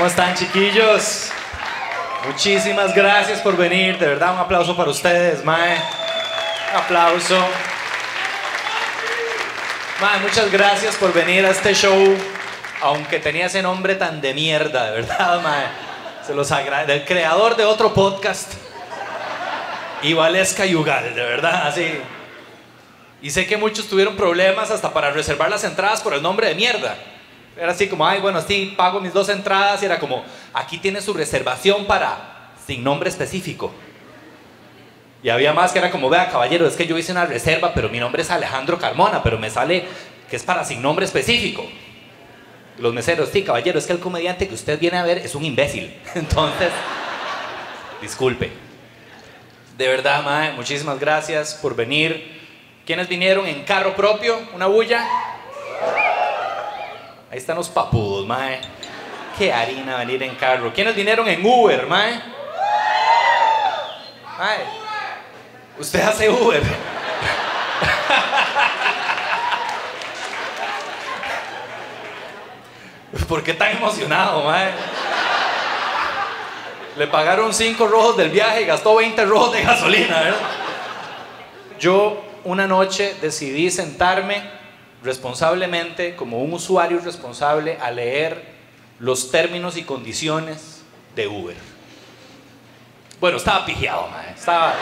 ¿Cómo están, chiquillos? Muchísimas gracias por venir. De verdad, un aplauso para ustedes, mae. Un aplauso. Mae, muchas gracias por venir a este show, aunque tenía ese nombre tan de mierda, de verdad, mae. Se los agradezco. Del creador de otro podcast, Ivalesca Yugal, de verdad, así. Y sé que muchos tuvieron problemas hasta para reservar las entradas por el nombre de mierda. Era así como, ay, bueno, sí, pago mis 2 entradas. Y era como, aquí tiene su reservación para sin nombre específico. Y había más que era como, vea, caballero, es que yo hice una reserva, pero mi nombre es Alejandro Carmona, pero me sale que es para sin nombre específico. Los meseros, sí, caballero, es que el comediante que usted viene a ver es un imbécil. Entonces, disculpe. De verdad, mae, muchísimas gracias por venir. ¿Quiénes vinieron en carro propio? ¿Una bulla? Ahí están los papudos, mae. Qué harina venir en carro. ¿Quiénes vinieron en Uber, mae? Mae, usted hace Uber. ¿Por qué tan emocionado, mae? Le pagaron 5 rojos del viaje y gastó 20 rojos de gasolina, ¿verdad? Yo una noche decidí sentarme responsablemente, como un usuario responsable, a leer los términos y condiciones de Uber. Bueno, estaba pijeado, mae.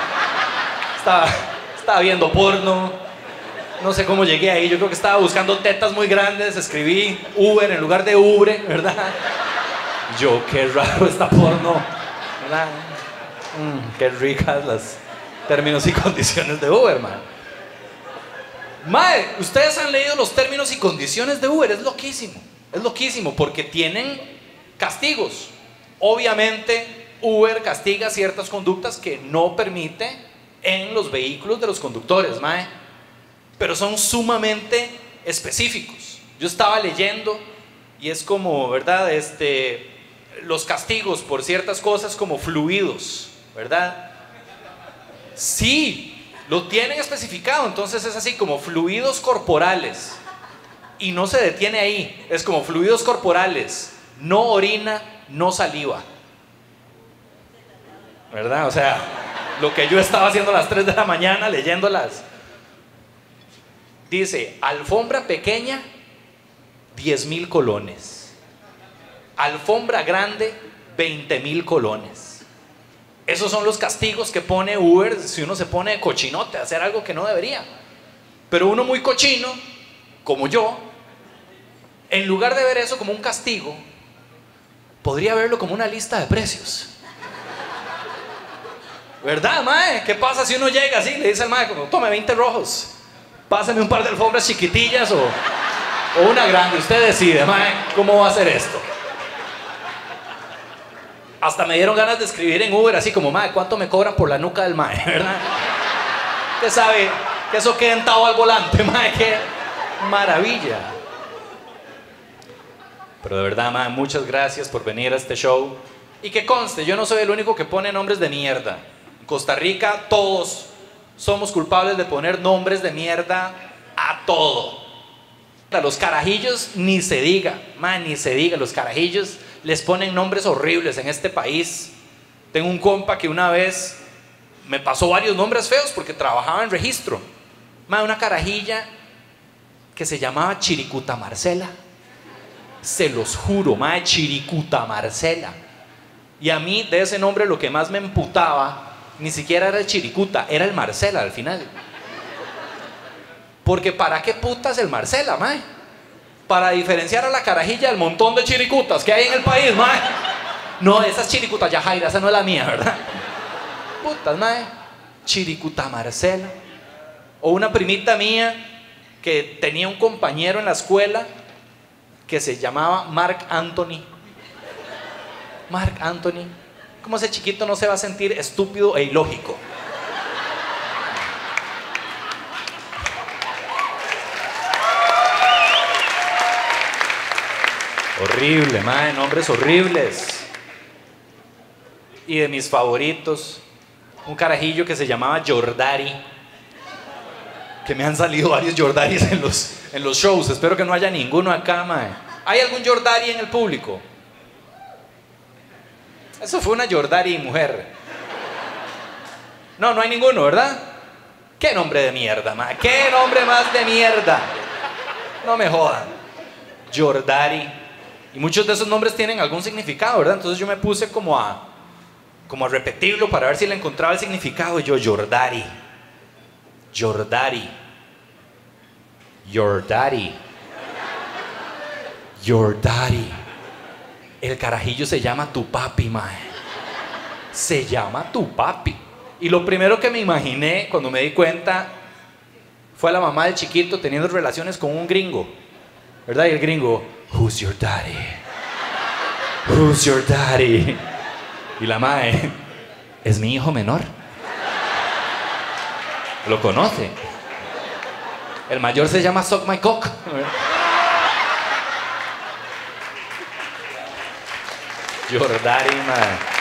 Estaba viendo porno. No sé cómo llegué ahí. Yo creo que estaba buscando tetas muy grandes. Escribí Uber en lugar de Ubre, ¿verdad? Yo, qué raro esta porno, ¿verdad? Qué ricas las términos y condiciones de Uber, mae. Mae, ustedes han leído los términos y condiciones de Uber. Es loquísimo porque tienen castigos. Obviamente Uber castiga ciertas conductas que no permite en los vehículos de los conductores, mae, pero son sumamente específicos. Yo estaba leyendo y es como, ¿verdad? Los castigos por ciertas cosas como fluidos, ¿verdad? Sí, lo tienen especificado. Entonces es así como fluidos corporales. Y no se detiene ahí. Es como fluidos corporales, no orina, no saliva, ¿verdad? O sea, lo que yo estaba haciendo a las 3 de la mañana leyéndolas. Dice, alfombra pequeña, 10,000 colones. Alfombra grande, 20,000 colones. Esos son los castigos que pone Uber si uno se pone de cochinote a hacer algo que no debería. Pero uno muy cochino, como yo, en lugar de ver eso como un castigo, podría verlo como una lista de precios. ¿Verdad, mae? ¿Qué pasa si uno llega así y le dice al mae, como, tome 20 rojos, pásame un par de alfombras chiquitillas o una grande? Usted decide, mae, ¿cómo va a hacer esto? Hasta me dieron ganas de escribir en Uber así como, mae, ¿cuánto me cobran por la nuca del mae? ¿Verdad? Usted sabe que eso queda entado al volante, mae, qué maravilla. Pero de verdad, mae, muchas gracias por venir a este show. Y que conste, yo no soy el único que pone nombres de mierda. En Costa Rica todos somos culpables de poner nombres de mierda a todo. A los carajillos ni se diga, mae, ni se diga. Los carajillos les ponen nombres horribles en este país. Tengo un compa que una vez me pasó varios nombres feos porque trabajaba en registro. Mae, una carajilla que se llamaba Chiricuta Marcela. Se los juro, mae, Chiricuta Marcela. Y a mí de ese nombre lo que más me emputaba ni siquiera era el Chiricuta, era el Marcela al final. Porque ¿para qué putas el Marcela, mae? Para diferenciar a la carajilla del montón de chiricutas que hay en el país, mae. No, esa es Chiricuta Yajaira, esa no es la mía, ¿verdad? Putas, mae. Chiricuta Marcela. O una primita mía que tenía un compañero en la escuela que se llamaba Marc Anthony. Marc Anthony. ¿Cómo ese chiquito no se va a sentir estúpido e ilógico? Horrible, mae, nombres horribles. Y de mis favoritos, un carajillo que se llamaba Jordari. Que me han salido varios Jordaris en los shows. Espero que no haya ninguno acá, mae. ¿Hay algún Jordari en el público? Eso fue una Jordari mujer. No, no hay ninguno, ¿verdad? ¿Qué nombre de mierda, mae? ¿Qué nombre más de mierda? No me jodan. Jordari. Y muchos de esos nombres tienen algún significado, ¿verdad? Entonces yo me puse como a repetirlo para ver si le encontraba el significado. Yo, Jordari. Jordari. Jordari. Jordari. El carajillo se llama tu papi, mae. Se llama tu papi. Y lo primero que me imaginé cuando me di cuenta fue a la mamá del chiquito teniendo relaciones con un gringo, ¿verdad? Y el gringo, who's your daddy? Who's your daddy? Y la mae, es mi hijo menor. Lo conoce. El mayor se llama Suck My Cock. Jordari, mae.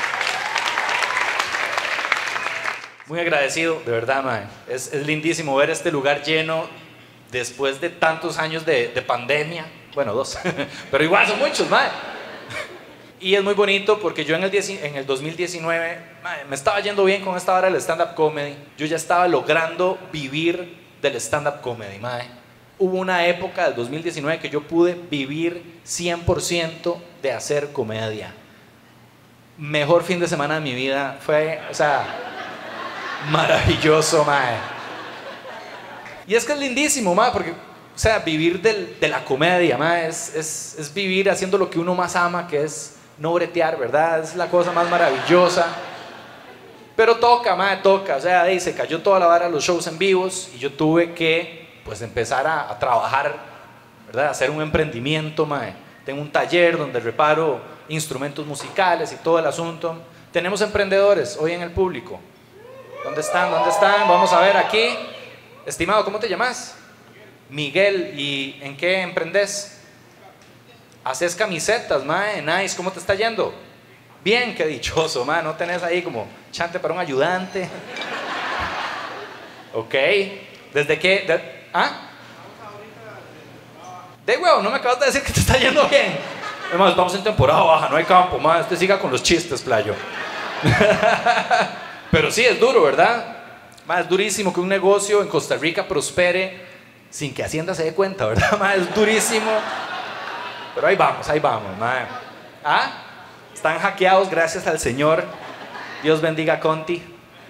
Muy agradecido, de verdad, mae. Es lindísimo ver este lugar lleno después de tantos años de pandemia. Bueno, 2, pero igual son muchos, mae. Y es muy bonito porque yo en el 2019, mae, me estaba yendo bien con esta hora del stand-up comedy. Yo ya estaba logrando vivir del stand-up comedy, mae. Hubo una época del 2019 que yo pude vivir 100% de hacer comedia. Mejor fin de semana de mi vida. Fue, o sea, maravilloso, mae. Y es que es lindísimo, mae, porque, o sea, vivir de la comedia, mae, es vivir haciendo lo que uno más ama, que es no bretear, ¿verdad? Es la cosa más maravillosa. Pero toca, mae, toca. O sea, ahí se cayó toda la vara los shows en vivos y yo tuve que, pues, empezar a trabajar, ¿verdad? Hacer un emprendimiento, mae. Tengo un taller donde reparo instrumentos musicales y todo el asunto. Tenemos emprendedores hoy en el público. ¿Dónde están? ¿Dónde están? Vamos a ver aquí. Estimado, ¿cómo te llamas? Miguel. ¿Y en qué emprendes? Haces camisetas, mae. Nice. ¿Cómo te está yendo? Bien, qué dichoso, mae. ¿No tenés ahí como chante para un ayudante? Ok. ¿Desde qué? ¿Ah? De huevo, no me acabas de decir que te está yendo bien. Además, estamos en temporada baja, no hay campo, mae. Usted siga con los chistes, playo. Pero sí, es duro, ¿verdad? Mae, es durísimo que un negocio en Costa Rica prospere sin que Hacienda se dé cuenta, ¿verdad, mae? Es durísimo. Pero ahí vamos, mae. ¿Ah? Están hackeados gracias al Señor. Dios bendiga a Conti.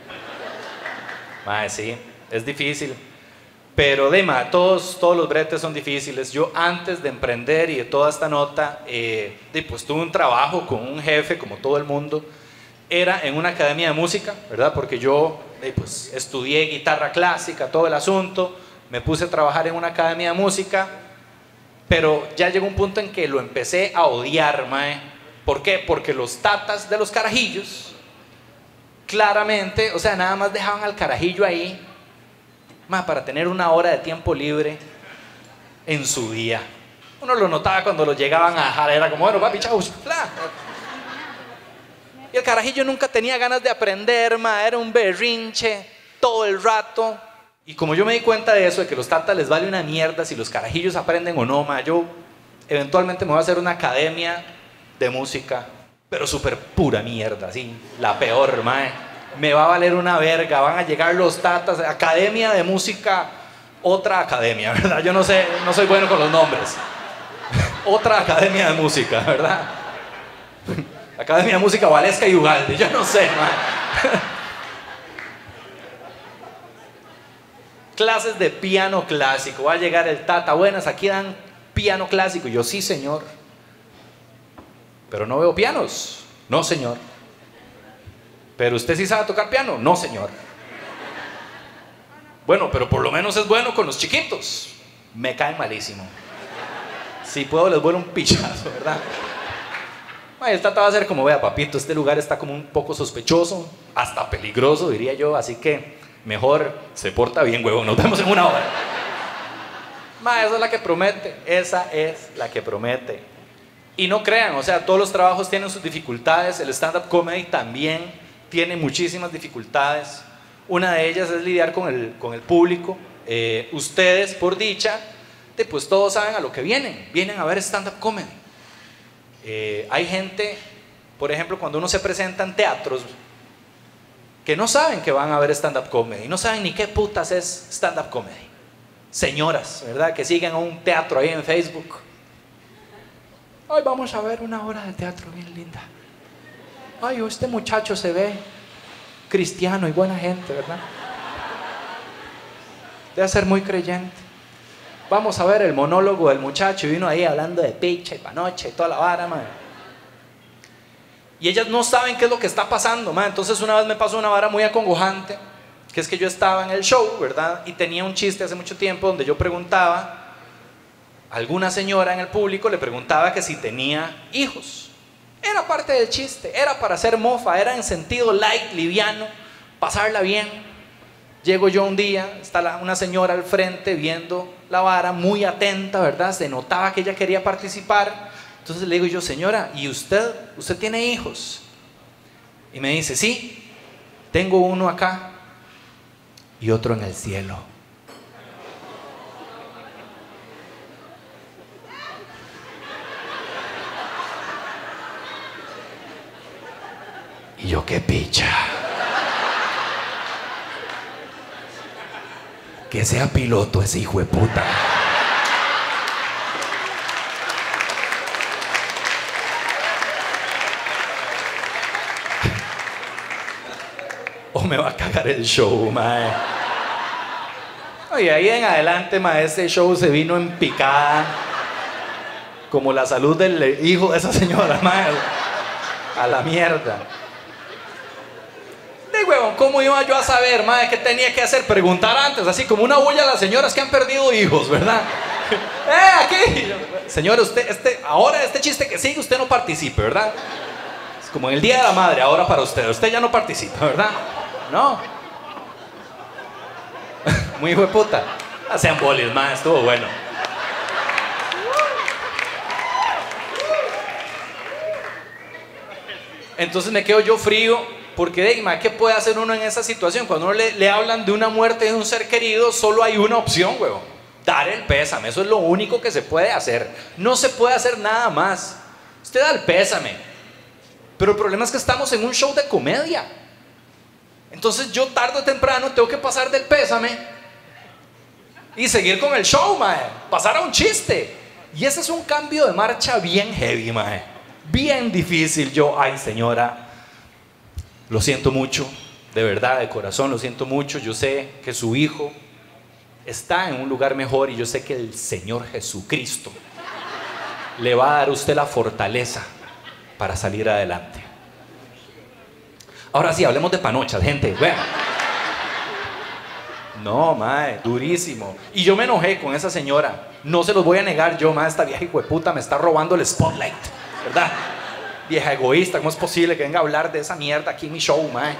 Mae, sí, es difícil. Pero todos los bretes son difíciles. Yo antes de emprender y de toda esta nota, pues tuve un trabajo con un jefe, como todo el mundo. Era en una academia de música, ¿verdad? Porque yo pues, estudié guitarra clásica, todo el asunto. Me puse a trabajar en una academia de música. Pero ya llegó un punto en que lo empecé a odiar, mae. ¿Por qué? Porque los tatas de los carajillos, claramente, o sea, nada más dejaban al carajillo ahí, mae, para tener una hora de tiempo libre en su día. Uno lo notaba cuando lo llegaban a dejar, era como, bueno, papi, chau, bla. Y el carajillo nunca tenía ganas de aprender, mae, era un berrinche todo el rato. Y como yo me di cuenta de eso, de que los tatas les vale una mierda si los carajillos aprenden o no, mae, yo eventualmente me voy a hacer una academia de música, pero súper pura mierda, así, la peor, mae. Me va a valer una verga, van a llegar los tatas, academia de música, otra academia, ¿verdad? Yo no sé, no soy bueno con los nombres. Otra academia de música, ¿verdad? Academia de Música Valesca y Ugalde, yo no sé, mae. Clases de piano clásico, va a llegar el tata, buenas, aquí dan piano clásico. Y yo, sí, señor. Pero no veo pianos. No, señor. Pero usted sí sabe tocar piano. No, señor. Bueno, pero por lo menos es bueno con los chiquitos. Me caen malísimo. Si puedo les vuelo un pichazo, ¿verdad? El tata va a ser como, vea, papito, este lugar está como un poco sospechoso, hasta peligroso, diría yo, así que mejor se porta bien, huevón, nos vemos en una hora. Esa es la que promete, esa es la que promete. Y no crean, o sea, todos los trabajos tienen sus dificultades, el stand-up comedy también tiene muchísimas dificultades. Una de ellas es lidiar con el público. Ustedes, por dicha, pues todos saben a lo que vienen a ver stand-up comedy. Hay gente por ejemplo, cuando uno se presenta en teatros que no saben que van a ver stand-up comedy, no saben ni qué putas es stand-up comedy. Señoras, ¿verdad? Que siguen a un teatro ahí en Facebook. Ay, vamos a ver una obra de teatro bien linda. Ay, este muchacho se ve cristiano y buena gente, ¿verdad? Debe ser muy creyente. Vamos a ver el monólogo del muchacho y vino ahí hablando de picha y panoche y toda la vara, man. Y ellas no saben qué es lo que está pasando, man. Entonces una vez me pasó una vara muy acongojante, que es que yo estaba en el show, ¿verdad? Y tenía un chiste hace mucho tiempo donde yo preguntaba, alguna señora en el público le preguntaba que si tenía hijos. Era parte del chiste, era para hacer mofa, era en sentido light, liviano, pasarla bien. Llego yo un día, está una señora al frente viendo la vara, muy atenta, ¿verdad? Se notaba que ella quería participar. Entonces le digo yo, señora, ¿y usted tiene hijos? Y me dice, sí, tengo uno acá y otro en el cielo. Y yo, qué picha. Que sea piloto ese hijo de puta. O me va a cagar el show, mae. Y ahí en adelante, mae, ese show se vino en picada. Como la salud del hijo de esa señora, mae. A la mierda. De huevón, ¿cómo iba yo a saber, mae, qué tenía que hacer? Preguntar antes, así como una bulla a las señoras que han perdido hijos, ¿verdad? Aquí. Señora, usted, ahora este chiste que sigue, usted no participe, ¿verdad? Es como en el Día de la Madre, ahora para usted ya no participa, ¿verdad? No. Muy hijo de puta. Hacen bolis, mae, estuvo bueno. Entonces me quedo yo frío, porque, ¿qué puede hacer uno en esa situación? Cuando uno le hablan de una muerte de un ser querido, solo hay una opción, huevón: dar el pésame. Eso es lo único que se puede hacer. No se puede hacer nada más. Usted da el pésame. Pero el problema es que estamos en un show de comedia. Entonces yo tarde o temprano tengo que pasar del pésame y seguir con el show, mae. Pasar a un chiste. Y ese es un cambio de marcha bien heavy, mae. Bien difícil. Yo, ay señora, lo siento mucho, de verdad, de corazón lo siento mucho. Yo sé que su hijo está en un lugar mejor y yo sé que el Señor Jesucristo le va a dar a usted la fortaleza para salir adelante. Ahora sí, hablemos de panochas, gente. Bueno. No, mae, durísimo. Y yo me enojé con esa señora. No se los voy a negar, yo, mae, esta vieja hijueputa me está robando el spotlight, ¿verdad? Vieja egoísta, ¿cómo es posible que venga a hablar de esa mierda aquí en mi show, mae?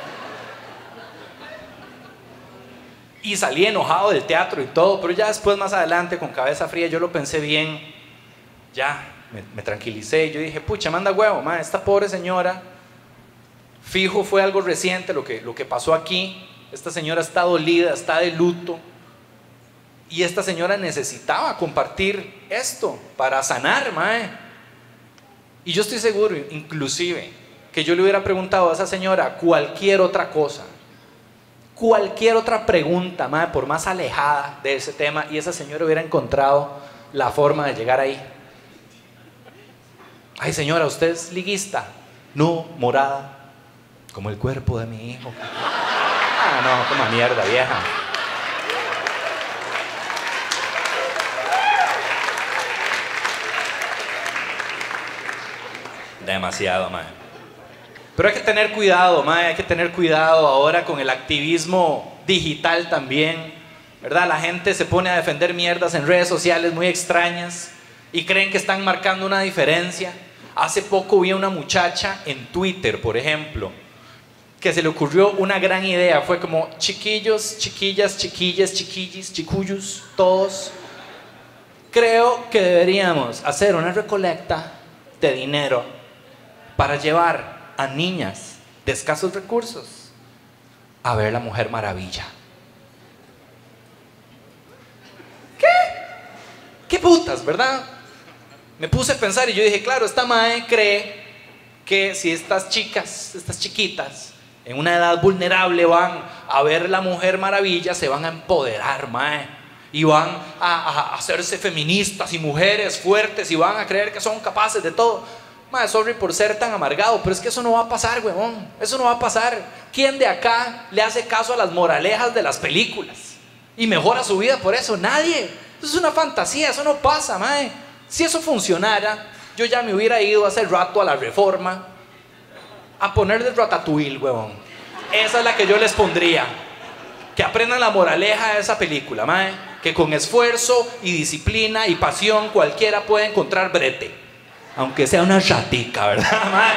Y salí enojado del teatro y todo, pero ya después, más adelante, con cabeza fría, yo lo pensé bien. Ya, me tranquilicé. Yo dije, pucha, manda huevo, mae, esta pobre señora, fijo fue algo reciente lo que pasó aquí. Esta señora está dolida, está de luto. Y esta señora necesitaba compartir esto para sanar, mae. Y yo estoy seguro, inclusive, que yo le hubiera preguntado a esa señora cualquier otra cosa, cualquier otra pregunta, mae, por más alejada de ese tema, y esa señora hubiera encontrado la forma de llegar ahí. Ay, señora, ¿usted es liguista? No, morada, como el cuerpo de mi hijo. Ah, no, como mierda, vieja. Demasiado, mae. Pero hay que tener cuidado, mae, hay que tener cuidado ahora con el activismo digital también, ¿verdad? La gente se pone a defender mierdas en redes sociales muy extrañas y creen que están marcando una diferencia. Hace poco vi a una muchacha en Twitter, por ejemplo, que se le ocurrió una gran idea. Fue como, chiquillos, chiquillas, chiquillas, chiquillis, chicuyos, todos, creo que deberíamos hacer una recolecta de dinero para llevar a niñas de escasos recursos a ver La Mujer Maravilla. ¿Qué? ¿Qué putas, verdad? Me puse a pensar y yo dije, claro, esta mae cree que si estas chicas, estas chiquitas, en una edad vulnerable van a ver la Mujer Maravilla, se van a empoderar, mae, y van a hacerse feministas y mujeres fuertes y van a creer que son capaces de todo. Mae, sorry por ser tan amargado, pero es que eso no va a pasar, huevón. Eso no va a pasar. ¿Quién de acá le hace caso a las moralejas de las películas y mejora su vida por eso? Nadie. Eso es una fantasía, eso no pasa, mae. Si eso funcionara, yo ya me hubiera ido hace rato a la Reforma a ponerle Ratatouille, huevón. Esa es la que yo les pondría. Que aprendan la moraleja de esa película, mae. Que con esfuerzo y disciplina y pasión cualquiera puede encontrar brete. Aunque sea una chatica, ¿verdad, mae?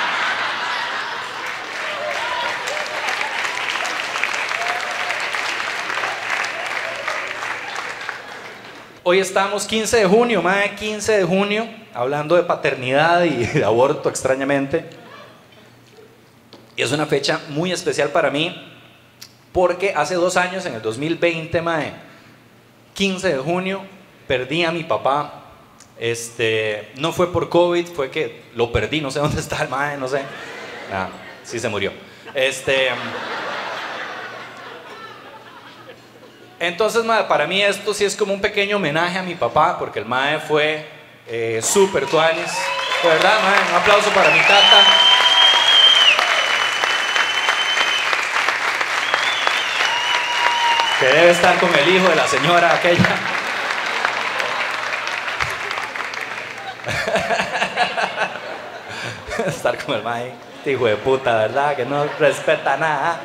Hoy estamos 15 de junio, mae, 15 de junio, hablando de paternidad y de aborto, extrañamente. Y es una fecha muy especial para mí, porque hace 2 años, en el 2020, mae, 15 de junio, perdí a mi papá. No fue por COVID, fue que lo perdí, no sé dónde está el mae, no sé. Ah, sí se murió. Entonces, mae, para mí esto sí es como un pequeño homenaje a mi papá, porque el mae fue súper tuanis. De verdad, mae, un aplauso para mi tata. Que debe estar con el hijo de la señora aquella. Estar con el mae, este hijo de puta, ¿verdad? Que no respeta nada.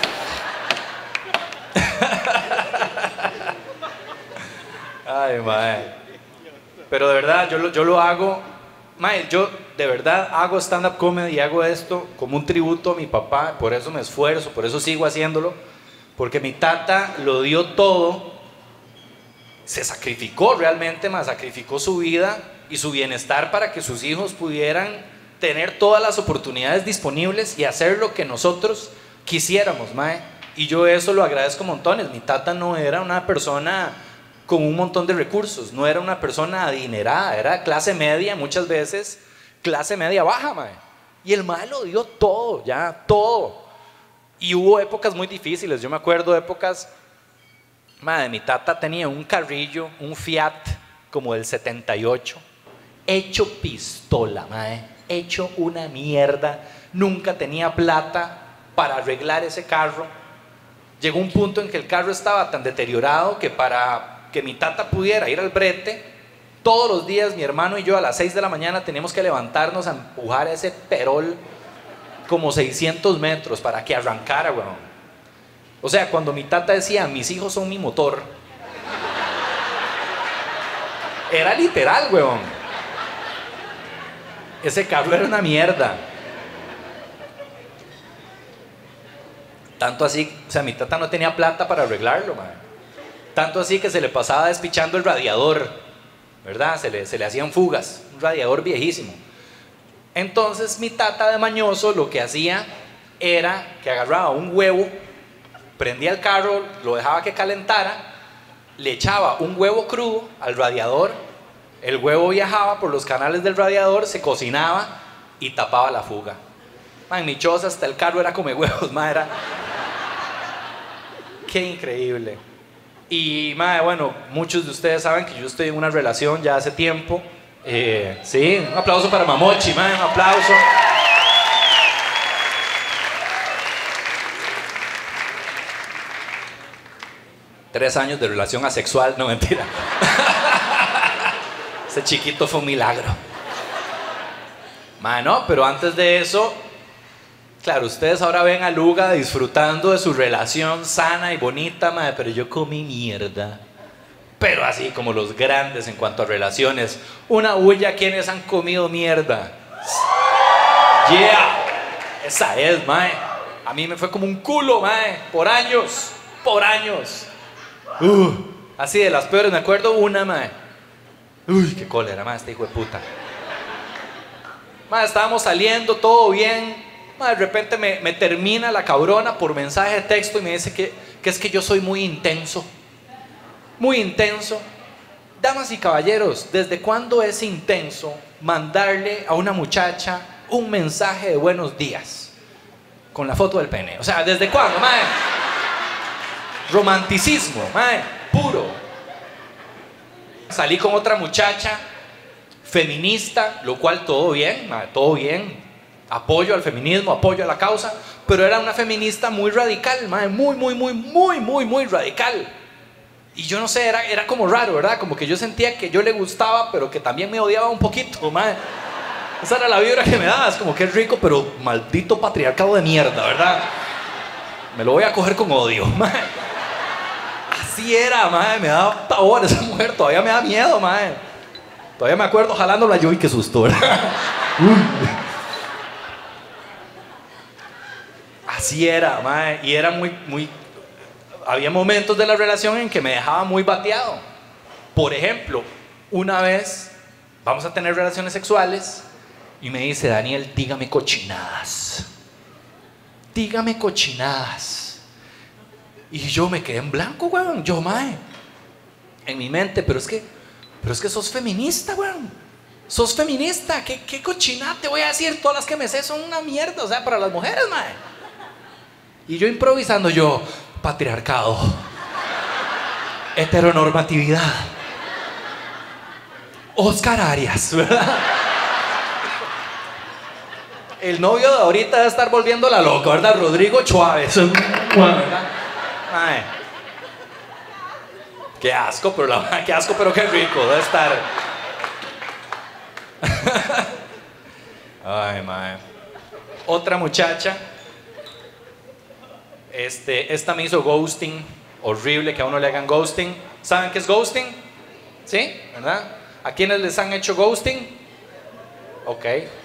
Ay, mae. Pero de verdad, yo lo hago. Mae, yo de verdad hago stand-up comedy y hago esto como un tributo a mi papá. Por eso me esfuerzo, por eso sigo haciéndolo. Porque mi tata lo dio todo. Se sacrificó realmente, más sacrificó su vida y su bienestar para que sus hijos pudieran tener todas las oportunidades disponibles y hacer lo que nosotros quisiéramos, mae. Y yo eso lo agradezco montones. Mi tata no era una persona con un montón de recursos, no era una persona adinerada, era clase media, muchas veces clase media baja, mae. Y el mae lo dio todo, ya, todo. Y hubo épocas muy difíciles. Yo me acuerdo de épocas, mae, mi tata tenía un carrillo, un Fiat como del 78, hecho pistola, mae, hecho una mierda. Nunca tenía plata para arreglar ese carro. Llegó un punto en que el carro estaba tan deteriorado que para que mi tata pudiera ir al brete, todos los días mi hermano y yo a las 6 de la mañana teníamos que levantarnos a empujar ese perol como 600 metros para que arrancara, weón. O sea, cuando mi tata decía, mis hijos son mi motor, era literal, weón. Ese carro era una mierda. Tanto así, o sea, mi tata no tenía plata para arreglarlo, man. Tanto así que se le pasaba despichando el radiador, ¿verdad? Se le hacían fugas, un radiador viejísimo. Entonces mi tata de mañoso lo que hacía era que agarraba un huevo, prendía el carro, lo dejaba que calentara, le echaba un huevo crudo al radiador, el huevo viajaba por los canales del radiador, se cocinaba y tapaba la fuga. Man, mi choza hasta el carro era come huevos, man, era... Qué increíble. Y, madre, bueno, muchos de ustedes saben que yo estoy en una relación ya hace tiempo. Sí, un aplauso para Mamochi, madre, un aplauso. Tres años de relación asexual, no, mentira. Ese chiquito fue un milagro. Madre, no, pero antes de eso, claro, ustedes ahora ven a Luga disfrutando de su relación sana y bonita, madre, pero yo comí mierda. Pero así como los grandes en cuanto a relaciones. Una bulla, ¿quiénes han comido mierda? Yeah, esa es, mae. A mí me fue como un culo, mae, por años, por años. Así de las peores, me acuerdo una, mae. Uy, qué cólera, mae, este hijo de puta. Mae, estábamos saliendo, todo bien. De repente me termina la cabrona por mensaje de texto y me dice que es que yo soy muy intenso. Muy intenso. Damas y caballeros, ¿desde cuándo es intenso mandarle a una muchacha un mensaje de buenos días con la foto del pene. O sea, ¿desde cuándo, mae? Romanticismo, mae, puro. Salí con otra muchacha feminista, lo cual todo bien, mae, todo bien. Apoyo al feminismo, apoyo a la causa, pero era una feminista muy radical, mae, muy radical. Y yo no sé, era como raro, ¿verdad? Como que yo sentía que yo le gustaba, pero que también me odiaba un poquito, mae. Esa era la vibra que me daba, es como que es rico, pero maldito patriarcado de mierda, ¿verdad? Me lo voy a coger con odio, mae. Así era, mae, me daba pavor esa mujer, todavía me da miedo, mae. Todavía me acuerdo jalándola yo y qué susto, ¿verdad? Así era, mae, y era muy... Había momentos de la relación en que me dejaba muy bateado. Por ejemplo, una vez vamos a tener relaciones sexuales y me dice, Daniel, dígame cochinadas. Dígame cochinadas. Y yo me quedé en blanco, weón. Yo, mae, en mi mente, pero es que sos feminista, weón. Sos feminista. ¿Qué cochinada te voy a decir? Todas las que me sé son una mierda, o sea, para las mujeres, mae. Y yo improvisando, yo... Patriarcado, heteronormatividad, Oscar Arias, ¿verdad? El novio de ahorita debe estar volviendo la loca, ¿verdad? Rodrigo Chávez, ¿verdad? Ay. Qué asco, pero qué rico debe estar. Ay, mae. Otra muchacha. Esta me hizo ghosting, horrible que a uno le hagan ghosting. ¿Saben qué es ghosting? ¿Sí? ¿Verdad? ¿A quiénes les han hecho ghosting? Ok.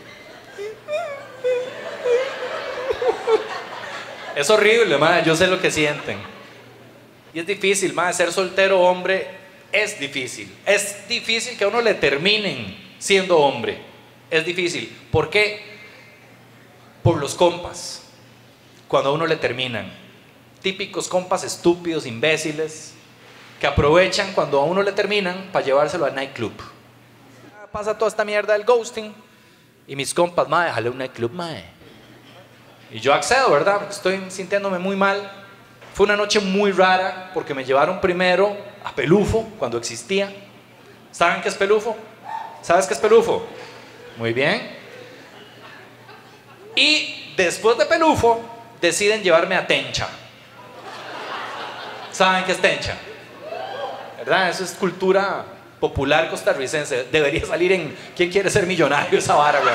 Es horrible, madre, yo sé lo que sienten. Y es difícil, madre, ser soltero hombre es difícil. Es difícil que a uno le terminen siendo hombre. Es difícil. ¿Por qué? Por los compas. Cuando a uno le terminan. Típicos compas estúpidos, imbéciles, que aprovechan cuando a uno le terminan para llevárselo al nightclub. Pasa toda esta mierda del ghosting y mis compas, mae, déjale un nightclub, mae. Y yo accedo, ¿verdad? Estoy sintiéndome muy mal. Fue una noche muy rara porque me llevaron primero a Pelufo cuando existía. ¿Saben qué es Pelufo? ¿Sabes qué es Pelufo? Muy bien. Y después de Pelufo deciden llevarme a Tencha. ¿Saben qué es Tencha? ¿Verdad? Eso es cultura popular costarricense. Debería salir en ¿Quién quiere ser millonario? Esa vara, güey.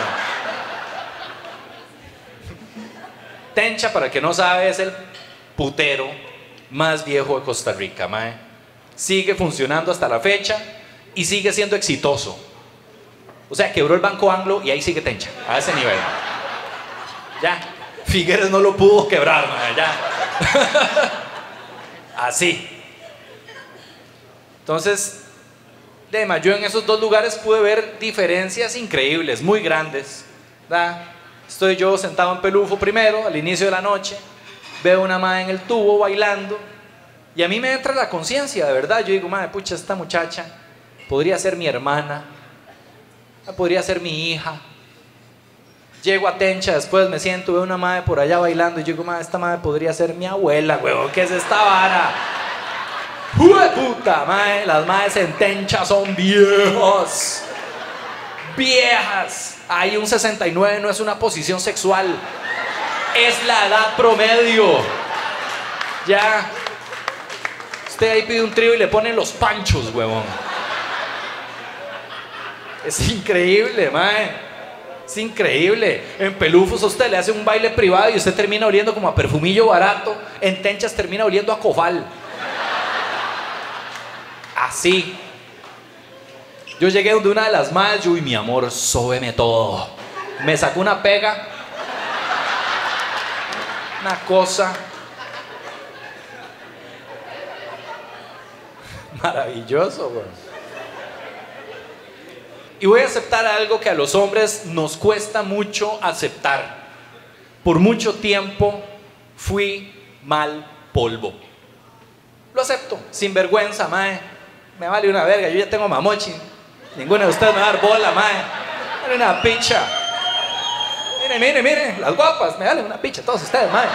Tencha, para el que no sabe, es el putero más viejo de Costa Rica, mae. Sigue funcionando hasta la fecha y sigue siendo exitoso. O sea, quebró el Banco Anglo y ahí sigue Tencha, a ese nivel. Ya, Figueres no lo pudo quebrar, mae, ya. Así. Entonces, yo en esos dos lugares pude ver diferencias increíbles, muy grandes, ¿verdad? Estoy yo sentado en Pelufo primero, al inicio de la noche, veo una madre en el tubo bailando y a mí me entra la conciencia, de verdad. Yo digo, madre, pucha, esta muchacha podría ser mi hermana, podría ser mi hija. Llego a Tencha, después me siento, veo una madre por allá bailando y yo digo, madre, esta madre podría ser mi abuela, huevón, ¿qué es esta vara? ¡Jue puta, madre! Las madres en Tencha son viejos. Viejas. Ahí un 69 no es una posición sexual, es la edad promedio. Ya. Usted ahí pide un trío y le ponen los panchos, huevón. Es increíble, mae. Es increíble. En Pelufos a usted le hace un baile privado y usted termina oliendo como a perfumillo barato. En Tenchas termina oliendo a cofal. Así. Yo llegué donde una de las madres, yo, y mi amor, sóbeme todo. Me sacó una pega. Una cosa maravilloso, güey. Y voy a aceptar algo que a los hombres nos cuesta mucho aceptar. Por mucho tiempo fui mal polvo. Lo acepto, sin vergüenza, mae. Me vale una verga, yo ya tengo mamochi. Ninguno de ustedes me va a dar bola, mae. Vale una picha. Mire, las guapas, me dan una picha todos ustedes, mae.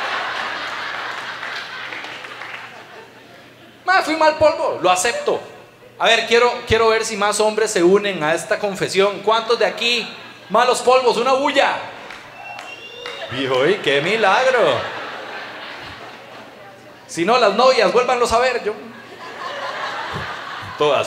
Mae, fui mal polvo, lo acepto. A ver, quiero ver si más hombres se unen a esta confesión. ¿Cuántos de aquí, malos polvos, una bulla? Dijo, ¡y qué milagro! Si no, las novias, vuélvanlos a ver. Yo. Todas.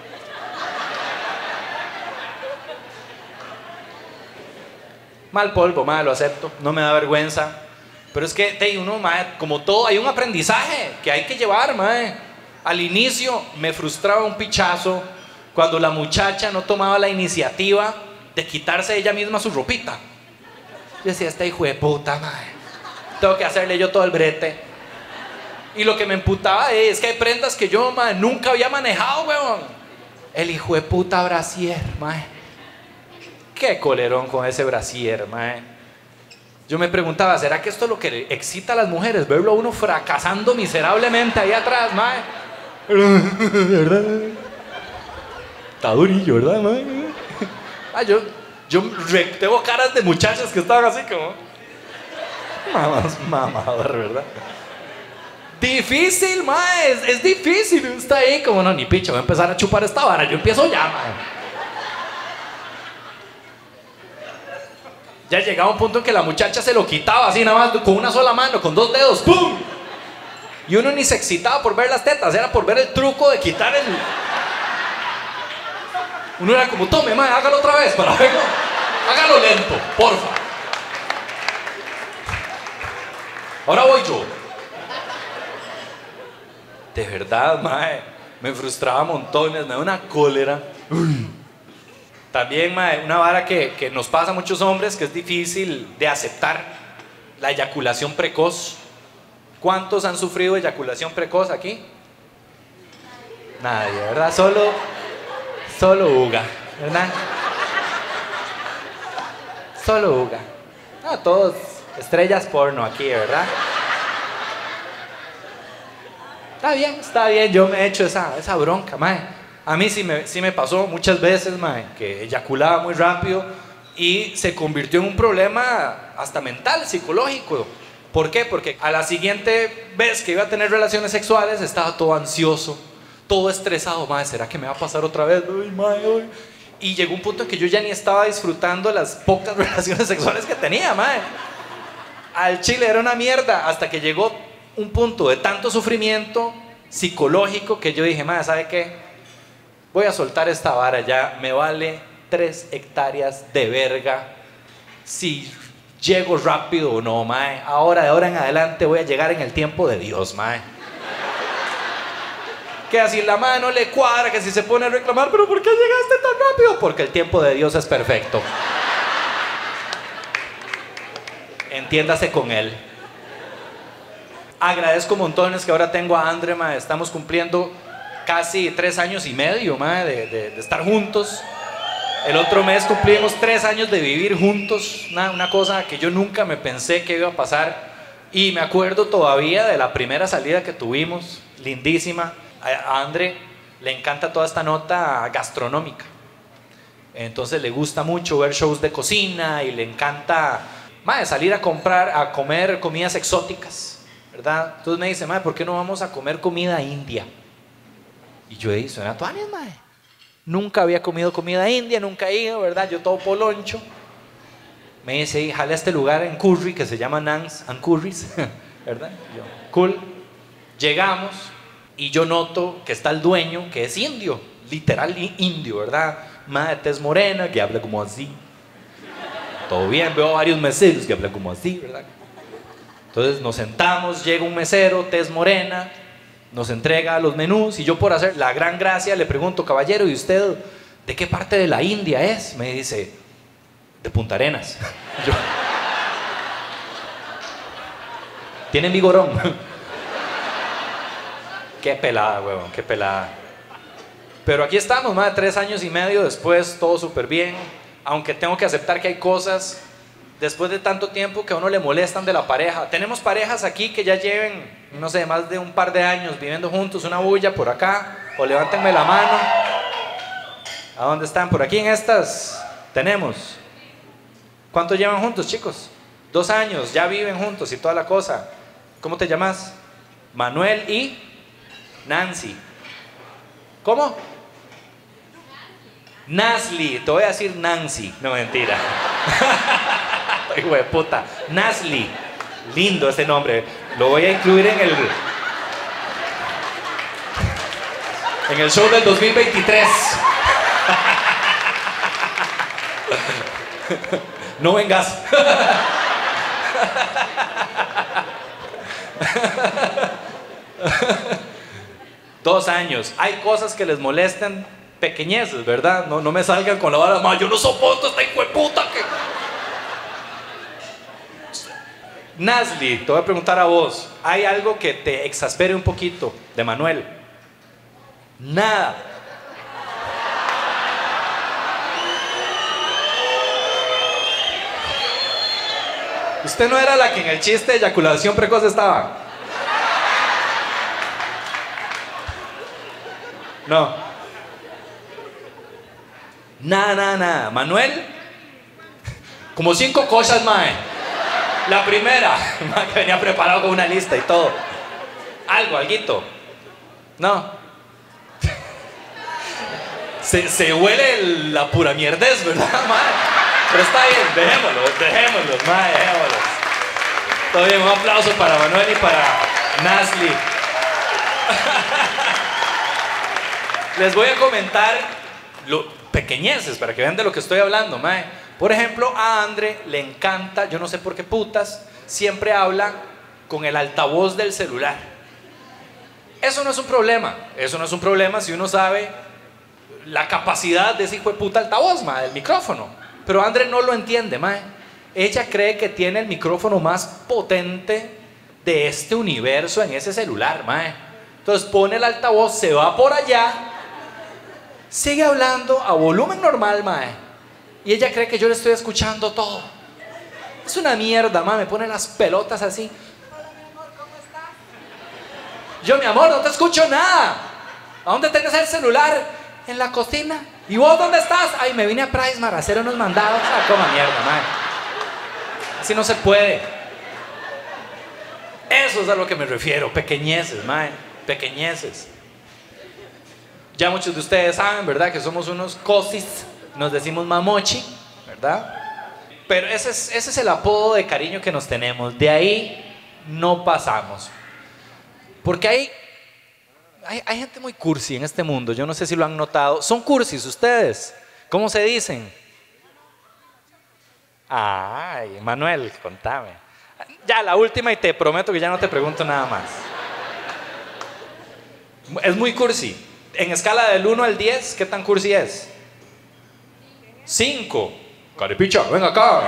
Mal polvo, mae, lo acepto, no me da vergüenza. Pero es que, uno, mae, como todo, hay un aprendizaje que hay que llevar, mae. Al inicio me frustraba un pichazo cuando la muchacha no tomaba la iniciativa de quitarse ella misma su ropita. Yo decía, esta hijo de puta, mae, tengo que hacerle yo todo el brete. Y lo que me emputaba es que hay prendas que yo, mae, nunca había manejado, weón. El hijo de puta brasier, mae. Qué colerón con ese brasier, mae. Yo me preguntaba, ¿será que esto es lo que excita a las mujeres? Verlo a uno fracasando miserablemente ahí atrás, mae. ¿Verdad? Está durillo, ¿verdad, mae? Ah, yo tengo caras de muchachas que estaban así como... Mamador, ¿verdad? Difícil, mae, es difícil. Está ahí como, no, ni picha, voy a empezar a chupar esta vara. Yo empiezo ya, mae. Ya llegaba un punto en que la muchacha se lo quitaba así nada más con una sola mano, con 2 dedos, ¡pum! Y uno ni se excitaba por ver las tetas, era por ver el truco de quitar el... Uno era como, tome, mae, hágalo otra vez para verlo. Hágalo lento, porfa. Ahora voy yo. De verdad, mae, me frustraba montones, me da una cólera. También, mae, una vara que nos pasa a muchos hombres, que es difícil de aceptar, la eyaculación precoz. ¿Cuántos han sufrido eyaculación precoz aquí? Nadie, ¿verdad? Solo Uga, ¿verdad? Solo Uga. No, todos estrellas porno aquí, ¿verdad? Está bien, yo me he hecho esa bronca, mae. A mí sí me pasó muchas veces, mae, que eyaculaba muy rápido y se convirtió en un problema hasta mental, psicológico. ¿Por qué? Porque a la siguiente vez que iba a tener relaciones sexuales estaba todo ansioso, todo estresado. Mae, ¿será que me va a pasar otra vez? Ay, mae, ay. Y llegó un punto en que yo ya ni estaba disfrutando las pocas relaciones sexuales que tenía, mae. Al chile era una mierda, hasta que llegó un punto de tanto sufrimiento psicológico que yo dije, mae, ¿sabe qué? Voy a soltar esta vara ya, me vale 3 hectáreas de verga si llego rápido o no, mae. De ahora en adelante voy a llegar en el tiempo de Dios, mae. Que así la mae no le cuadra, que si se pone a reclamar, pero ¿por qué llegaste tan rápido? Porque el tiempo de Dios es perfecto. Entiéndase con él. Agradezco montones que ahora tengo a Andre, mae. Estamos cumpliendo casi 3 años y medio, mae, de estar juntos. El otro mes cumplimos 3 años de vivir juntos, una cosa que yo nunca me pensé que iba a pasar. Y me acuerdo todavía de la primera salida que tuvimos, lindísima. A Andre le encanta toda esta nota gastronómica. Entonces le gusta mucho ver shows de cocina y le encanta, mae, salir a comer comidas exóticas, ¿verdad? Entonces me dice, mae, ¿por qué no vamos a comer comida india? Y yo dije, suena tuanis, mae. Nunca había comido comida india, nunca he ido, ¿verdad? Yo todo poloncho. Me dice, jale a este lugar en Curry que se llama Nans and Currys, ¿verdad? Yo, cool. Llegamos y yo noto que está el dueño, que es indio, literal indio, ¿verdad? Mae, de tez morena, que habla como así. Todo bien, veo varios meseros que hablan como así, ¿verdad? Entonces nos sentamos, llega un mesero, tez morena, nos entrega los menús y yo, por hacer la gran gracia, le pregunto, caballero, ¿y usted de qué parte de la India es? Me dice, de Punta Arenas. Yo, ¿tienen vigorón? Qué pelada, huevón, qué pelada. Pero aquí estamos, más de 3 años y medio después, todo súper bien. Aunque tengo que aceptar que hay cosas después de tanto tiempo que a uno le molestan de la pareja. Tenemos parejas aquí que ya lleven, no sé, más de un par de años viviendo juntos. Una bulla por acá, o levántenme la mano. ¿A dónde están? Por aquí en estas tenemos. ¿Cuánto llevan juntos, chicos? 2 años, ya viven juntos y toda la cosa. ¿Cómo te llamas? Manuel y Nancy. ¿Cómo? Nasli, te voy a decir Nancy. No, mentira. Hijo de puta. Nasli. Lindo ese nombre. Lo voy a incluir en el show del 2023. No vengas. 2 años. Hay cosas que les molestan, pequeñeces, ¿verdad? No me salgan con la vara, ma, yo no soporto a esta hijo de puta que... Nasli, te voy a preguntar a vos, ¿hay algo que te exaspere un poquito de Manuel? Nada. Usted no era la que en el chiste de eyaculación precoz estaba. No. Nada. Manuel, como 5 cosas, mae. La primera, mae, que venía preparado con una lista y todo. Alguito. No. Se huele la pura mierdez, ¿verdad, mae? Pero está bien, dejémoslo, mae, dejémoslo. Todo bien, un aplauso para Manuel y para Nasli. Les voy a comentar pequeñeces para que vean de lo que estoy hablando, mae. Por ejemplo, a Andre le encanta, yo no sé por qué putas, siempre habla con el altavoz del celular. Eso no es un problema. Eso no es un problema si uno sabe la capacidad de ese hijo de puta altavoz, mae, del micrófono. Pero Andre no lo entiende, mae. Ella cree que tiene el micrófono más potente de este universo en ese celular, mae. Entonces pone el altavoz, se va por allá, sigue hablando a volumen normal, mae. Y ella cree que yo le estoy escuchando todo. Es una mierda, mae. Me pone las pelotas así. Hola, mi amor, ¿cómo estás? Yo, mi amor, no te escucho nada. ¿A dónde tenés el celular? En la cocina. ¿Y vos dónde estás? Ay, me vine a Pricemar a hacer unos mandados. Ah, coma mierda, mae. Así no se puede. Eso es a lo que me refiero. Pequeñeces, mae. Pequeñeces. Ya muchos de ustedes saben, ¿verdad? Que somos unos cosis. Nos decimos mamochi, ¿verdad? Pero ese es el apodo de cariño que nos tenemos. De ahí no pasamos. Porque hay gente muy cursi en este mundo. Yo no sé si lo han notado. Son cursis ustedes. ¿Cómo se dicen? Ay, Manuel, contame. Ya, la última y te prometo que ya no te pregunto nada más. Es muy cursi. En escala del 1 al 10, ¿qué tan cursi es? 5. Carepicha, ven acá.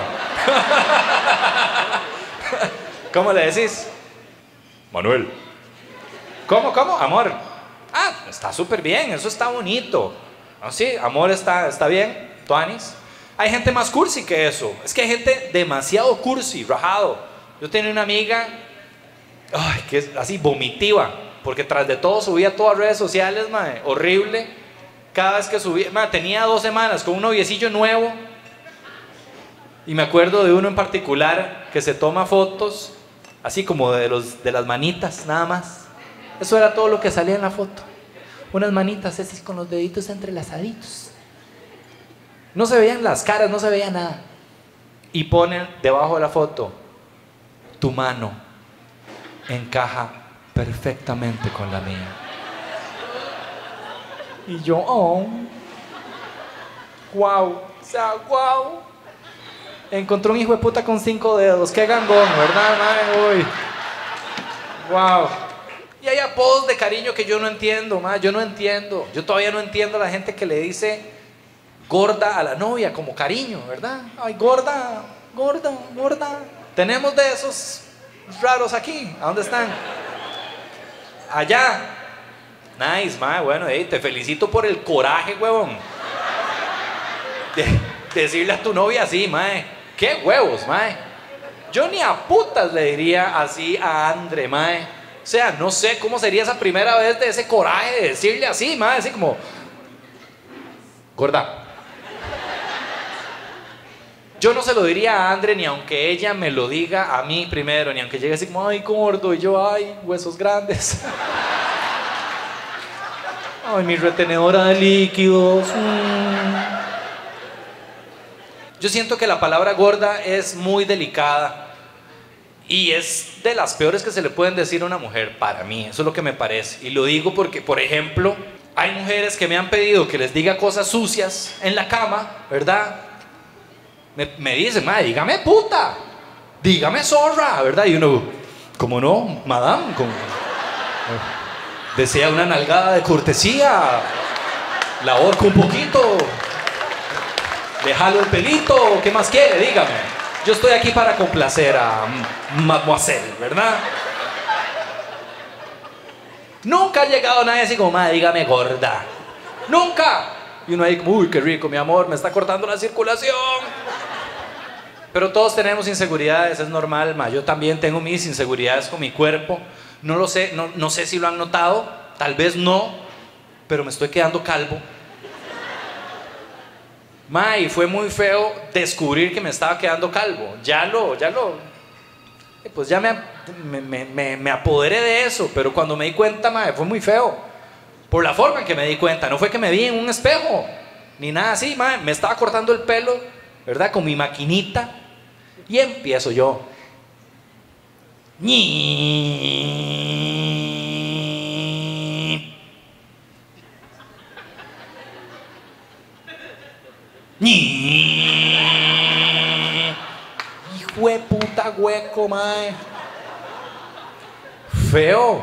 ¿Cómo le decís? Manuel. ¿Cómo? Amor. Ah, está súper bien, eso está bonito. ¿Ah, sí? Amor está bien, tuanis. Hay gente más cursi que eso. Es que hay gente demasiado cursi, rajado. Yo tenía una amiga, ay, que es así vomitiva, porque tras de todo subía todas redes sociales, mae, horrible. Cada vez que subía, mae, tenía 2 semanas con un noviecillo nuevo. Y me acuerdo de uno en particular que se toma fotos, así como de las manitas, nada más. Eso era todo lo que salía en la foto. Unas manitas así con los deditos entrelazaditos. No se veían las caras, no se veía nada. Y ponen debajo de la foto: tu mano encaja perfectamente con la mía. Y yo, oh, wow, o sea, wow. Encontró un hijo de puta con 5 dedos, qué gangón, ¿verdad, mae? Uy, wow. Y hay apodos de cariño que yo no entiendo, mae, yo no entiendo. Yo todavía no entiendo a la gente que le dice gorda a la novia como cariño, ¿verdad? Ay, gorda. Tenemos de esos raros aquí. ¿A dónde están? Allá. Nice, mae. Bueno, te felicito por el coraje, huevón. Decirle a tu novia así, mae. Qué huevos, mae. Yo ni a putas le diría así a Andre, mae. O sea, no sé cómo sería esa primera vez de ese coraje de decirle así, mae. Así como: gorda. Yo no se lo diría a Andre ni aunque ella me lo diga a mí primero, ni aunque llegue así como, ay, gordo, y yo, ay, huesos grandes. Ay, mi retenedora de líquidos. Yo siento que la palabra gorda es muy delicada y es de las peores que se le pueden decir a una mujer, para mí, eso es lo que me parece. Y lo digo porque, por ejemplo, hay mujeres que me han pedido que les diga cosas sucias en la cama, ¿verdad? Me dicen, madre, dígame puta, dígame zorra, ¿verdad? Y uno, ¿cómo no, madame? Desea una nalgada de cortesía, la ahorco un poquito, le jalo el pelito, ¿qué más quiere? Dígame. Yo estoy aquí para complacer a mademoiselle, ¿verdad? Nunca ha llegado nadie así como, madre, dígame gorda. Nunca. Y uno ahí como, uy, qué rico, mi amor, me está cortando la circulación. Pero todos tenemos inseguridades, es normal, ma. Yo también tengo mis inseguridades con mi cuerpo. No lo sé, no sé si lo han notado, tal vez no, pero me estoy quedando calvo. Ma, y fue muy feo descubrir que me estaba quedando calvo. Pues ya me apoderé de eso, pero cuando me di cuenta, ma, fue muy feo. Por la forma en que me di cuenta, no fue que me vi en un espejo, ni nada así, ma. Me estaba cortando el pelo, ¿verdad? Con mi maquinita, y empiezo yo. Hijo de puta hueco, mae. Feo.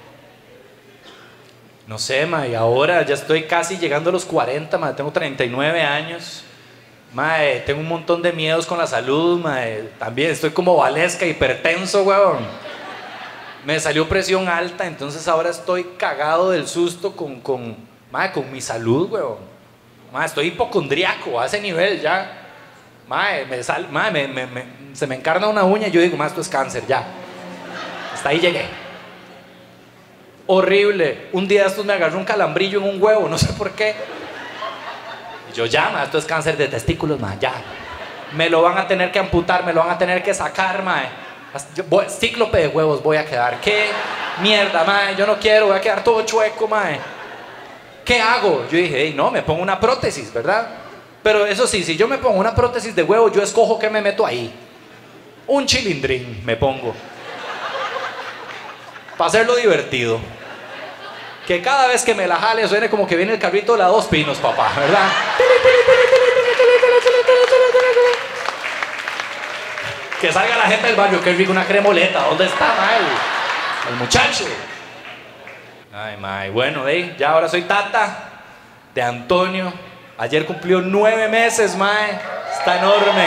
No sé, mae, y ahora ya estoy casi llegando a los 40, mae. Tengo 39 años. Mae, tengo un montón de miedos con la salud, mae. También estoy como Valesca, hipertenso, weón. Me salió presión alta, entonces ahora estoy cagado del susto con mi salud, weón. Mae, estoy hipocondriaco a ese nivel ya. Mae, se me encarna una uña y yo digo, mae, esto es cáncer, ya. Hasta ahí llegué. Horrible. Un día estos me agarró un calambrillo en un huevo, no sé por qué. Y yo, ya, mae, esto es cáncer de testículos, mae, ya. Me lo van a tener que amputar, me lo van a tener que sacar, mae. Cíclope de huevos voy a quedar. ¿Qué mierda, mae? Yo no quiero, voy a quedar todo chueco, mae. ¿Qué hago? Yo dije, hey, no, me pongo una prótesis, ¿verdad? Pero eso sí, si yo me pongo una prótesis de huevo, yo escojo qué me meto ahí. Un chilindrín me pongo. Para hacerlo divertido. Que cada vez que me la jale suene como que viene el carrito de la Dos Pinos, papá, ¿verdad? Que salga la gente del barrio, qué rico una cremoleta. ¿Dónde está, mae? El muchacho. Ay, mae. Bueno, ya ahora soy tata de Antonio. Ayer cumplió 9 meses, mae. Está enorme.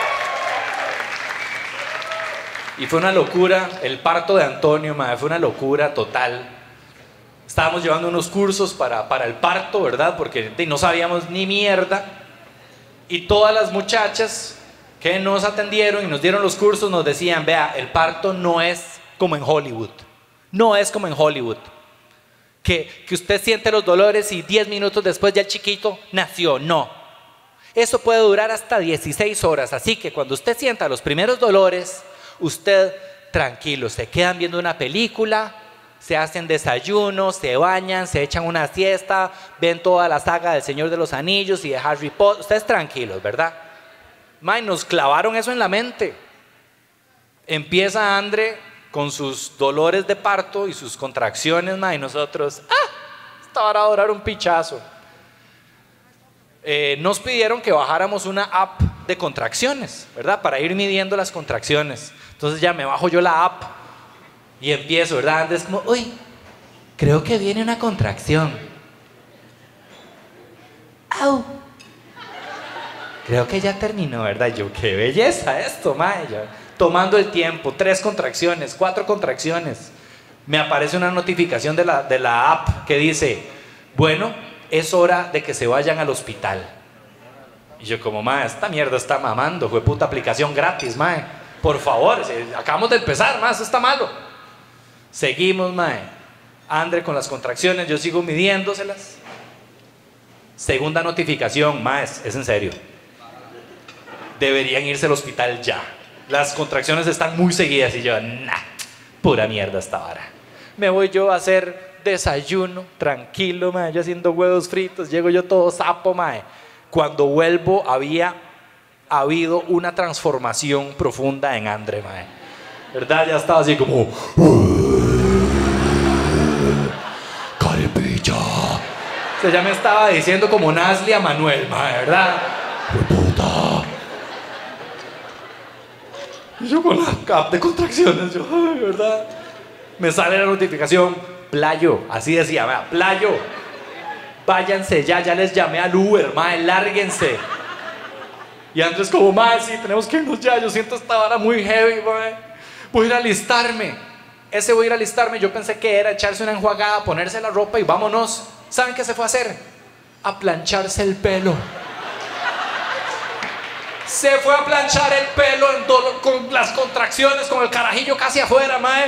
Y fue una locura. El parto de Antonio, mae, fue una locura total. Estábamos llevando unos cursos para el parto, ¿verdad? Porque no sabíamos ni mierda. Y todas las muchachas que nos atendieron y nos dieron los cursos nos decían, vea, el parto no es como en Hollywood. No es como en Hollywood. Que usted siente los dolores y 10 minutos después ya el chiquito nació. No. Eso puede durar hasta 16 horas. Así que cuando usted sienta los primeros dolores, usted tranquilo, se quedan viendo una película, se hacen desayuno, se bañan, se echan una siesta, ven toda la saga del Señor de los Anillos y de Harry Potter. Ustedes tranquilos, ¿verdad? Mae, nos clavaron eso en la mente. Empieza Andre con sus dolores de parto y sus contracciones, mae, y nosotros, esta vara va a durar un pichazo. Nos pidieron que bajáramos una app de contracciones, ¿verdad? Para ir midiendo las contracciones. Entonces ya me bajo yo la app y empiezo, ¿verdad? Antes como, uy, creo que viene una contracción. ¡Au! Creo que ya terminó, ¿verdad? Y yo, qué belleza esto, mae. Yo, tomando el tiempo, 3 contracciones, 4 contracciones. Me aparece una notificación de la app que dice, bueno, es hora de que se vayan al hospital. Y yo como, mae, esta mierda está mamando, fue puta aplicación gratis, mae. Por favor, acabamos de empezar, mae, esto está malo. Seguimos, mae. Andre con las contracciones, yo sigo midiéndoselas. Segunda notificación, mae, es en serio. deberían irse al hospital ya. Las contracciones están muy seguidas. Y yo, nah, pura mierda esta vara. Me voy yo a hacer desayuno, tranquilo, mae, yo haciendo huevos fritos, llego yo todo sapo, mae. Cuando vuelvo había habido una transformación profunda en Andre, mae. ¿Verdad? Ya estaba así como... ¡Carepicha! O sea, ya me estaba diciendo como Nasli a Manuel, mae, ¿verdad? ¡Puta! Y yo con la cap de contracciones, yo, ay, ¿verdad? Me sale la notificación, Playo, así decía, vea, Playo, váyanse ya les llamé al Uber, mae, lárguense. Y Andrés como, mae, sí, tenemos que irnos ya, yo siento esta vara muy heavy, mae. Voy a ir a alistarme. Ese voy a ir a alistarme, yo pensé que era echarse una enjuagada, ponerse la ropa y vámonos. ¿Saben qué se fue a hacer? A plancharse el pelo. Se fue a planchar el pelo con las contracciones, con el carajillo casi afuera, mae.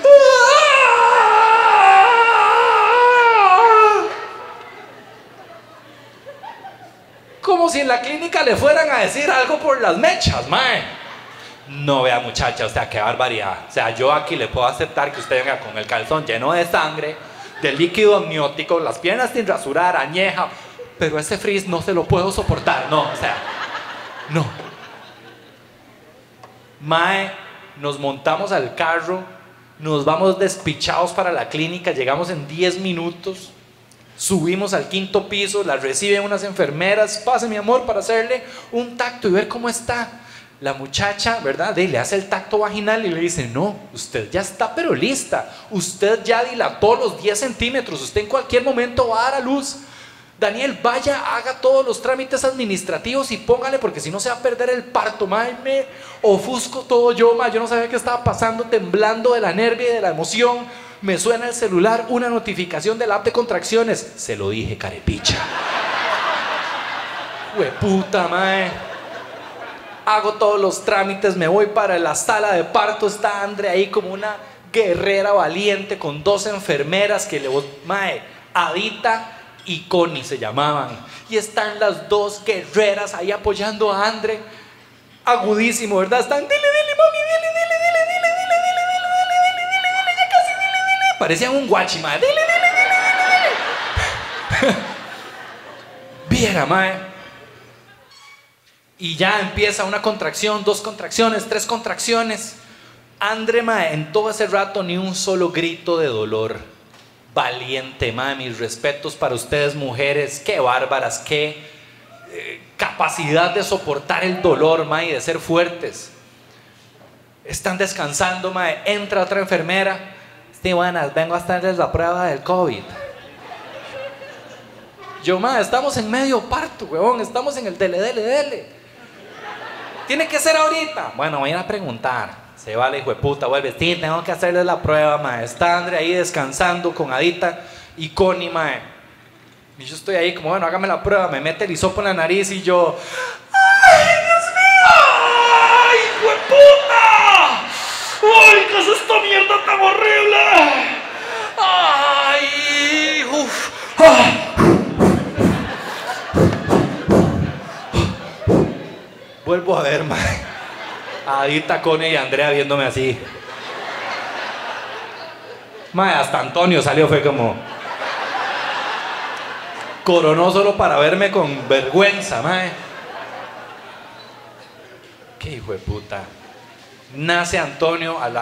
Como si en la clínica le fueran a decir algo por las mechas, mae. No vea, muchacha, o sea, qué barbaridad. O sea, yo aquí le puedo aceptar que usted venga con el calzón lleno de sangre, de líquido amniótico, las piernas sin rasurar, añeja, pero ese frizz no se lo puedo soportar, no, o sea, no. Mae, nos montamos al carro, nos vamos despichados para la clínica, llegamos en 10 minutos, subimos al 5º piso, la reciben unas enfermeras, pase mi amor para hacerle un tacto y ver cómo está. La muchacha, ¿verdad? Le hace el tacto vaginal y le dice, no, usted ya está pero lista, usted ya dilató los 10 centímetros, usted en cualquier momento va a dar a luz. Daniel, vaya, haga todos los trámites administrativos y póngale, porque si no se va a perder el parto, mae. Me ofusco todo yo, mae. Yo no sabía qué estaba pasando, temblando de la nervia y de la emoción. Me suena el celular, una notificación del app de contracciones. Se lo dije, carepicha. Hueputa, mae. Hago todos los trámites, me voy para la sala de parto. Está Andre ahí como una guerrera valiente con 2 enfermeras que le... Mae, Adita y Connie se llamaban, y están las 2 guerreras ahí apoyando a Andre, agudísimo, ¿verdad? Están, dile, mami, dile, ya casi, dile. Parecían un guachi, mae, dile. Viera, mae. Y ya empieza una contracción, 2 contracciones, 3 contracciones. Andre, mae, en todo ese rato ni un solo grito de dolor. Valiente, mae, mis respetos para ustedes, mujeres, qué bárbaras, qué capacidad de soportar el dolor, mae, y de ser fuertes. Están descansando, mae, entra otra enfermera. Sí, buenas, vengo a hacerles la prueba del COVID. Yo, mae, estamos en medio parto, huevón, estamos en el dele. Tiene que ser ahorita. Bueno, voy a ir a preguntar. Se va la hijo de puta, vuelve. Sí, tengo que hacerle la prueba, mae. Está Andre ahí descansando con Adita y Connie, mae. Y yo estoy ahí como, bueno, hágame la prueba. Me mete el hisopo en la nariz y yo... ¡Ay, Dios mío! ¡Ay, hijo de puta! ¡Ay, qué es esta mierda tan horrible! ¡Ay! ¡Uf! ¡Ay! Vuelvo a ver, mae. Adita, Connie y Andrea viéndome así. Mae, hasta Antonio salió, fue como... Coronó solo para verme con vergüenza, mae. Qué hijo de puta. Nace Antonio al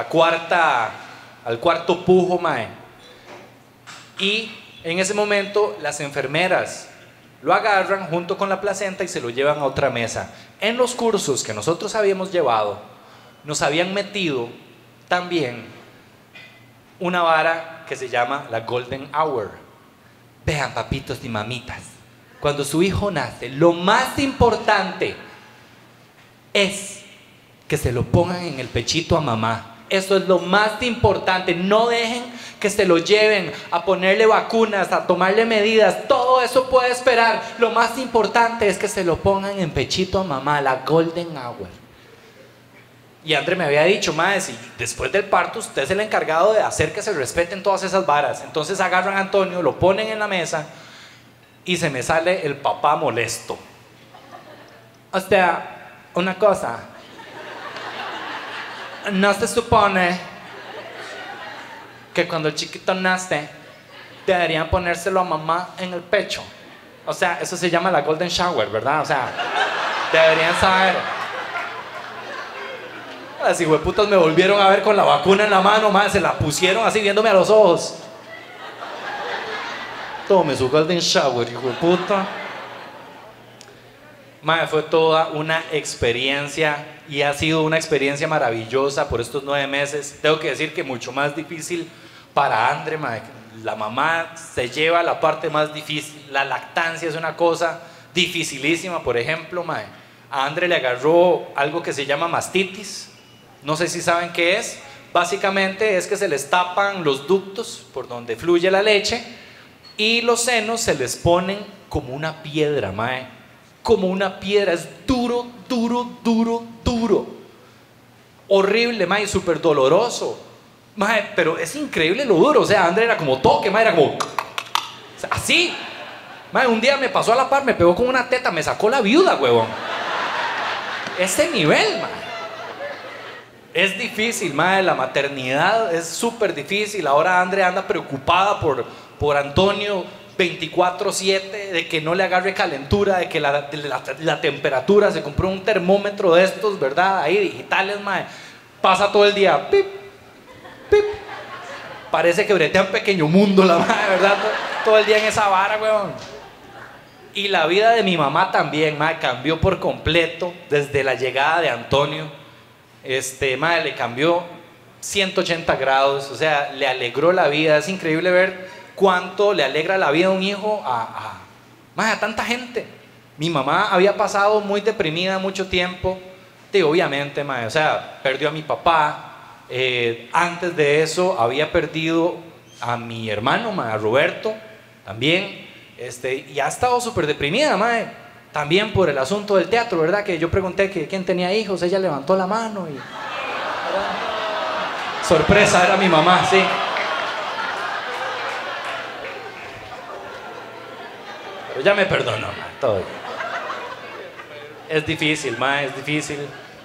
4º pujo, mae. Y en ese momento las enfermeras lo agarran junto con la placenta y se lo llevan a otra mesa. En los cursos que nosotros habíamos llevado, nos habían metido también una vara que se llama la Golden Hour. Vean, papitos y mamitas, cuando su hijo nace, lo más importante es que se lo pongan en el pechito a mamá. Eso es lo más importante. No dejen que se lo lleven a ponerle vacunas, a tomarle medidas. Todo eso puede esperar. Lo más importante es que se lo pongan en pechito a mamá, la Golden Hour. Y Andre me había dicho, mae, si después del parto usted es el encargado de hacer que se respeten todas esas varas. Entonces agarran a Antonio, lo ponen en la mesa y se me sale el papá molesto. O sea, una cosa. No se supone que cuando el chiquito nace deberían ponérselo a mamá en el pecho. O sea, eso se llama la golden shower, ¿verdad? O sea, deberían saber. Las hijueputas me volvieron a ver con la vacuna en la mano, madre, se la pusieron así viéndome a los ojos. Tome su golden shower, hijo de puta. Madre, fue toda una experiencia y ha sido una experiencia maravillosa por estos 9 meses. Tengo que decir que mucho más difícil para Andre, madre. La mamá se lleva la parte más difícil. La lactancia es una cosa dificilísima. Por ejemplo, madre, a Andre le agarró algo que se llama mastitis. No sé si saben qué es. Básicamente es que se les tapan los ductos por donde fluye la leche y los senos se les ponen como una piedra, mae. Como una piedra, es duro, duro, duro, duro. Horrible, mae, súper doloroso. Mae, pero es increíble lo duro. O sea, André era como toque, mae, era como... O sea, así. Mae, un día me pasó a la par, me pegó con una teta, me sacó la viuda, huevón. Ese nivel, mae. Es difícil, mae, la maternidad es súper difícil. Ahora André anda preocupada por Antonio 24/7, de que no le agarre calentura, de que la temperatura. Se compró un termómetro de estos, ¿verdad? Ahí digitales, mae. Pasa todo el día, pip, pip. Parece que bretea un pequeño mundo la mae, ¿verdad? Todo el día en esa vara, weón. Y la vida de mi mamá también, mae, cambió por completo desde la llegada de Antonio. Mae, le cambió 180 grados, o sea, le alegró la vida. Es increíble ver cuánto le alegra la vida a un hijo a tanta gente. Mi mamá había pasado muy deprimida mucho tiempo, obviamente, mae, o sea, perdió a mi papá. Antes de eso había perdido a mi hermano, mae, a Roberto, también, y ha estado súper deprimida, mae. También por el asunto del teatro, ¿verdad? Que yo pregunté que quién tenía hijos, ella levantó la mano y... ¿verdad? Sorpresa, era mi mamá, sí. Pero ya me perdonó, ma, todo bien. Es difícil, ma, es difícil.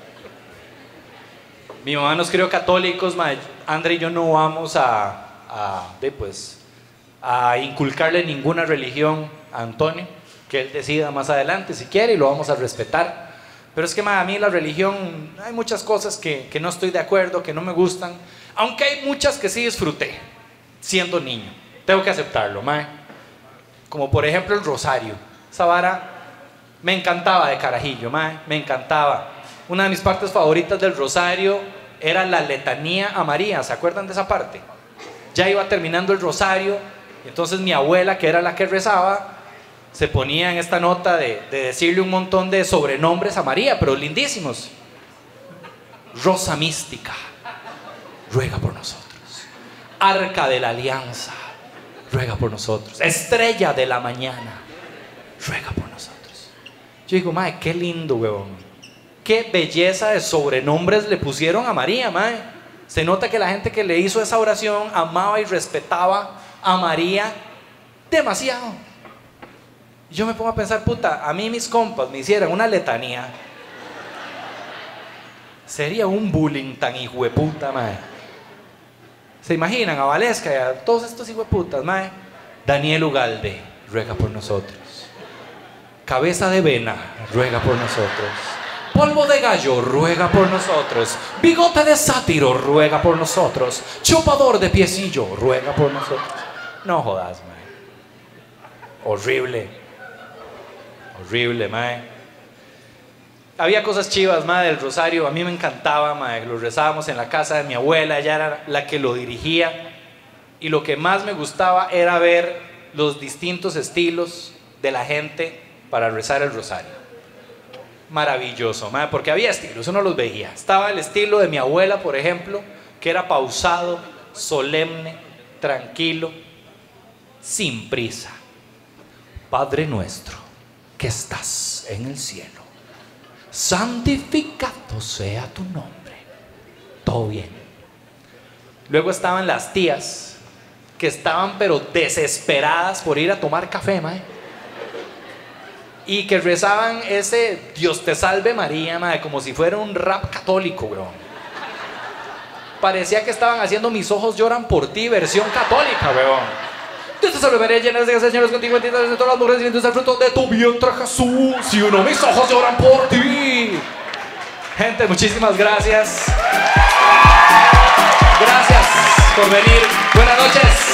Mi mamá nos crió católicos, ma. André y yo no vamos a inculcarle ninguna religión a Antonio. Que él decida más adelante si quiere y lo vamos a respetar. Pero es que, ma, a mí la religión, hay muchas cosas que no estoy de acuerdo, que no me gustan, aunque hay muchas que sí disfruté siendo niño. Tengo que aceptarlo, ma. Como por ejemplo el rosario. Esa vara me encantaba de carajillo, ma, me encantaba. Una de mis partes favoritas del rosario era la letanía a María. ¿Se acuerdan de esa parte? Ya iba terminando el rosario, entonces mi abuela, que era la que rezaba, se ponía en esta nota de decirle un montón de sobrenombres a María, pero lindísimos. Rosa mística, ruega por nosotros. Arca de la alianza, ruega por nosotros. Estrella de la mañana, ruega por nosotros. Yo digo, mae, qué lindo, huevón. Qué belleza de sobrenombres le pusieron a María, mae. Se nota que la gente que le hizo esa oración amaba y respetaba a María demasiado. Yo me pongo a pensar, puta, a mí mis compas me hicieran una letanía, sería un bullying tan hijueputa, mae. ¿Se imaginan a Valesca y a todos estos hijueputas, mae? Daniel Ugalde, ruega por nosotros. Cabeza de Vena, ruega por nosotros. Polvo de Gallo, ruega por nosotros. Bigote de Sátiro, ruega por nosotros. Chupador de Piecillo, ruega por nosotros. No jodas, mae. Horrible. Horrible, mae. Había cosas chivas, mae, del rosario. A mí me encantaba, mae. Lo rezábamos en la casa de mi abuela. Ella era la que lo dirigía. Y lo que más me gustaba era ver los distintos estilos de la gente para rezar el rosario. Maravilloso, mae, porque había estilos, uno los veía. Estaba el estilo de mi abuela, por ejemplo, que era pausado, solemne, tranquilo, sin prisa. Padre nuestro, que estás en el cielo, santificado sea tu nombre. Todo bien. Luego estaban las tías, que estaban pero desesperadas por ir a tomar café, mae. y que rezaban ese Dios te salve María, madre, como si fuera un rap católico, weón. Parecía que estaban haciendo Mis ojos lloran por ti, versión católica, weón. Dios te salve María, llena de gracia, el Señor es contigo, bendita eres entre todas las mujeres y bendito es el fruto de tu vientre, Jesús. Y uno, mis ojos lloran por ti. Gente, muchísimas gracias. Gracias por venir. Buenas noches.